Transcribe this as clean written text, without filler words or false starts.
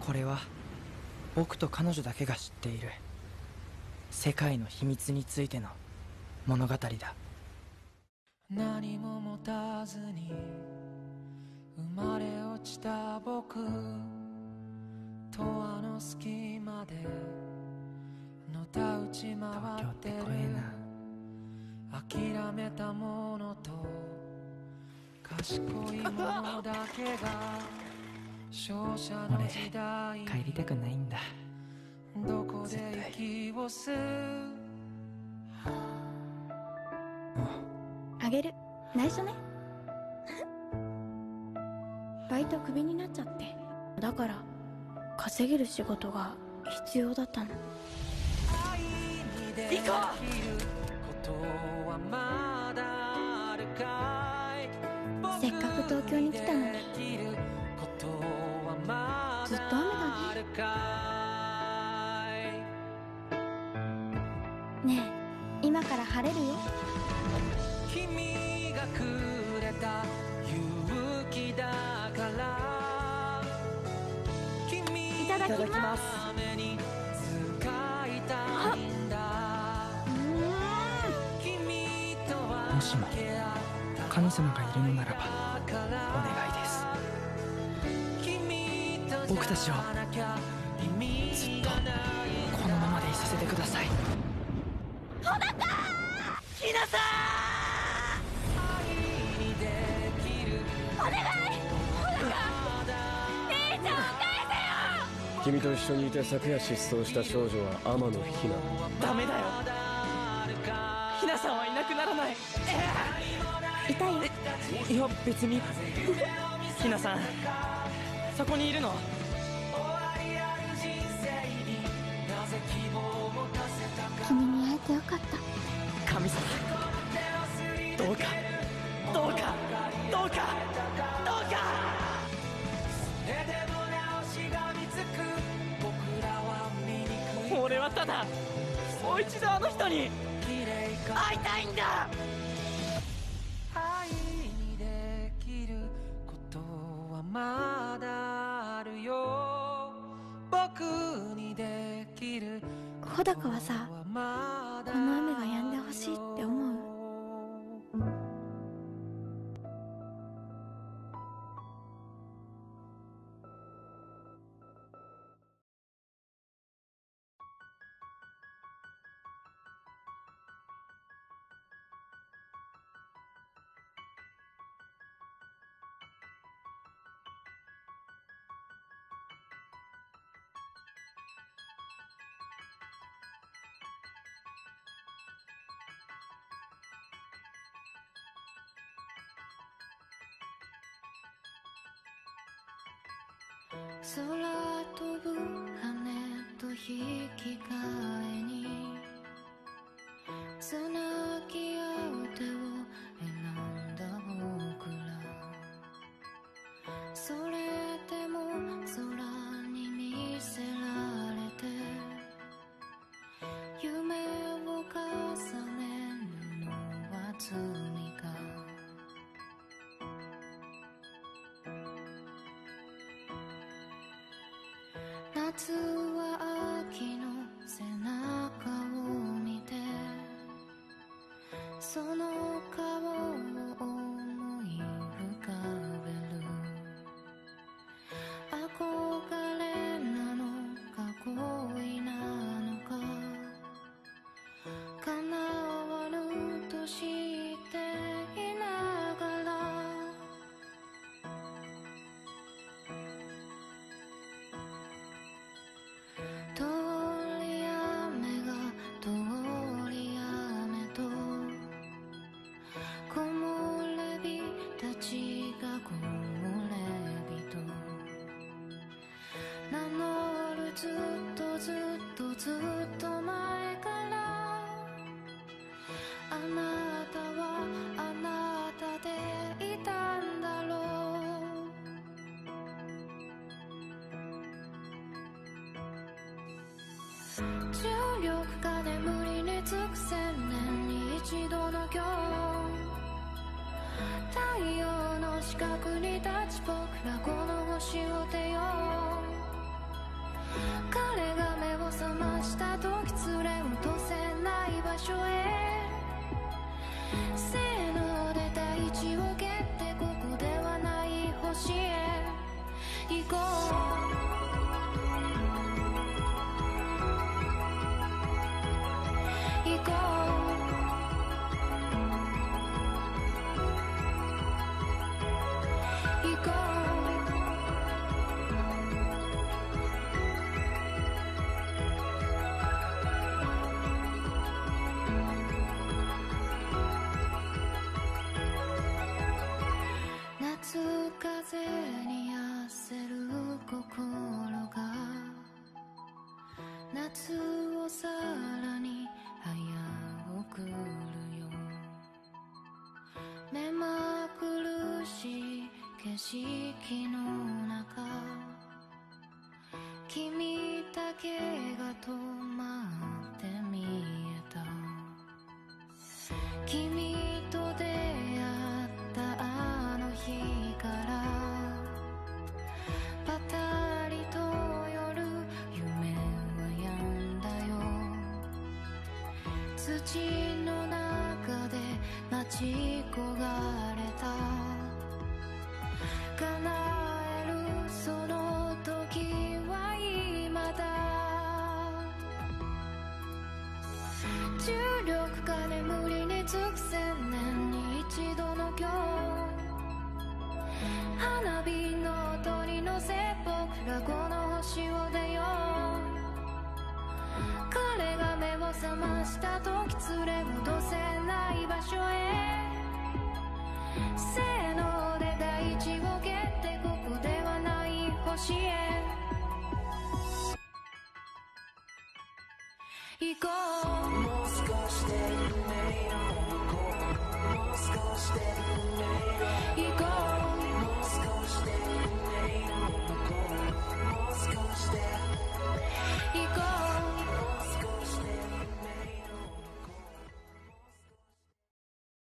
これは僕と彼女だけが知っている世界の秘密についての物語だ。 何も持たずに生まれ落ちた僕とあの隙間でのたうち回ってる。諦めたものと賢いものだけが勝者の時代。 帰りたくないんだ。 どこで息を吸う。 あげる。内緒ね。バイトクビになっちゃって、だから稼げる仕事が必要だったの。 行こう。 せっかく東京に来たのにずっと雨だね。ねえ、今から晴れるよ。 君がくれた勇気だから君いただきます。 のために使いたいんだ。君とはもしも神様がいるのならばお願いです。僕たちをずっとこのままでいさせてください。 穂高！ ひなさお願い！穂高！姉ちゃんを返せよ！ 君と一緒にいて昨夜失踪した少女は天野ひな。 ダメだよ。ひなさんはいなくならない。 痛いよ。 いや別に。ひなさんそこにいるの。 君に会えてよかった。 神様どうかどうかどうかどうか。俺はただもう一度あの人に会いたいんだ。 愛にできることはまだあるよ。僕にできる穂高はさ、この雨が止んでほしいって思う？ 空飛ぶ羽と引き換えにつなぎ合う手を選んだ僕ら。それでも空に見せられて夢を重ねるのは罪か。夏は秋の背中を見てその顔を思い浮かべる。憧れなのか恋なのか叶わぬとしていながら通り雨が通り雨と木漏れ日たちが木漏れ日と名乗るずっとずっとずっと前からあなたはあなたでいたんだろう。重力が眠りにつく千年に一度の今日。太陽の近くに立ち僕らこの星を手よ色の中君だけが止まって見えた君と出会ったあの日からパタリと夜夢は止んだよ土の中で待ち焦がれた叶えるその時は今だ重力か眠りにつく千年に一度の今日花火の音に乗せ僕らこの星を出よう彼が目を覚ました時連れ戻せない場所へせーので大地を蹴ってここではない星へ行こうもう少しで夢よもう少しで夢よ